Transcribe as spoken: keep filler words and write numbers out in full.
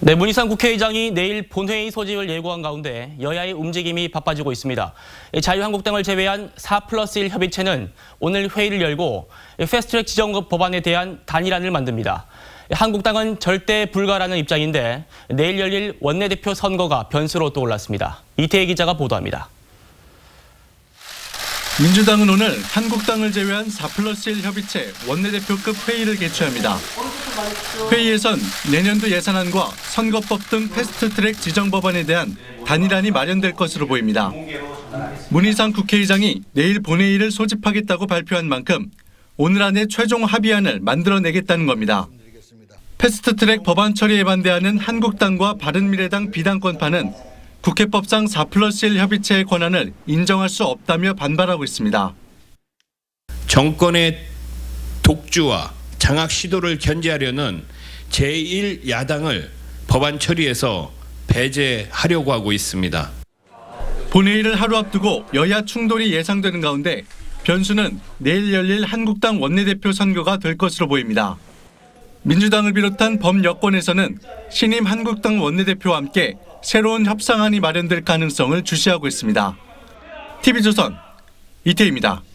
네, 문희상 국회의장이 내일 본회의 소집을 예고한 가운데 여야의 움직임이 바빠지고 있습니다. 자유한국당을 제외한 사 플러스 일 협의체는 오늘 회의를 열고 패스트트랙 지정 법안에 대한 단일안을 만듭니다. 한국당은 절대 불가라는 입장인데 내일 열릴 원내대표 선거가 변수로 떠올랐습니다. 이태희 기자가 보도합니다. 민주당은 오늘 한국당을 제외한 사 플러스 일 협의체 원내대표급 회의를 개최합니다. 회의에선 내년도 예산안과 선거법 등 패스트트랙 지정 법안에 대한 단일안이 마련될 것으로 보입니다. 문희상 국회의장이 내일 본회의를 소집하겠다고 발표한 만큼 오늘 안에 최종 합의안을 만들어내겠다는 겁니다. 패스트트랙 법안 처리에 반대하는 한국당과 바른미래당 비당권파는 국회법상 사 플러스 일 협의체의 권한을 인정할 수 없다며 반발하고 있습니다. 정권의 독주와 장악 시도를 견제하려는 제일 야당을 법안 처리에서 배제하려고 하고 있습니다. 본회의를 하루 앞두고 여야 충돌이 예상되는 가운데 변수는 내일 열릴 한국당 원내대표 선거가 될 것으로 보입니다. 민주당을 비롯한 범여권에서는 신임 한국당 원내대표와 함께 새로운 협상안이 마련될 가능성을 주시하고 있습니다. 티비조선 이태희입니다.